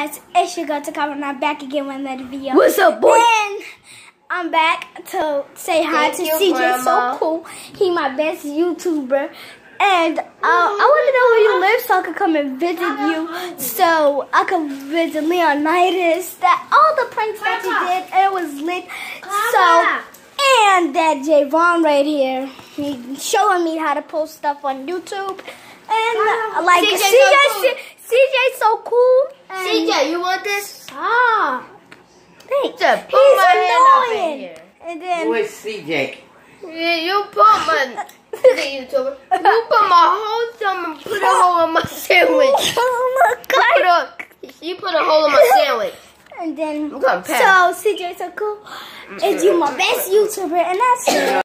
guys, it's your girl Takarra, and I'm back again with another video. What's up, boy? And I'm back to say hi to CJ. So cool. He my best YouTuber. And I want to know where you live so I can come and visit you. So I can visit Leonidas. That all the pranks that you did, and it was lit. So, and that Javon right here, he's showing me how to post stuff on YouTube. And like CJ's so cool. CJ, you want this? Ah, thanks. He's annoying. And then who is CJ? Yeah, you put my YouTuber. You put my whole thumb and put a hole in my sandwich. Oh my God. You put a hole in my sandwich. And then I'm gonna pass. So CJ's so cool. And you my best YouTuber, and that's it.